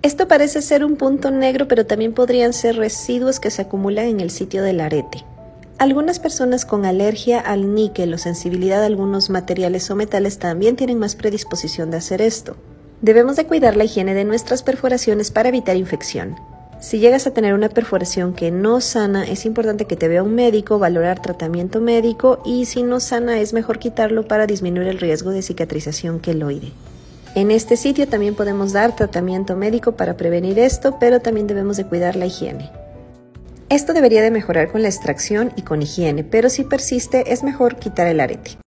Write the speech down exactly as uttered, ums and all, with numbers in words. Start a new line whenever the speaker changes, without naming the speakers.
Esto parece ser un punto negro, pero también podrían ser residuos que se acumulan en el sitio del arete. Algunas personas con alergia al níquel o sensibilidad a algunos materiales o metales también tienen más predisposición de hacer esto. Debemos de cuidar la higiene de nuestras perforaciones para evitar infección. Si llegas a tener una perforación que no sana, es importante que te vea un médico, valorar tratamiento médico y si no sana es mejor quitarlo para disminuir el riesgo de cicatrización queloide. En este sitio también podemos dar tratamiento médico para prevenir esto, pero también debemos de cuidar la higiene. Esto debería de mejorar con la extracción y con higiene, pero si persiste es mejor quitar el arete.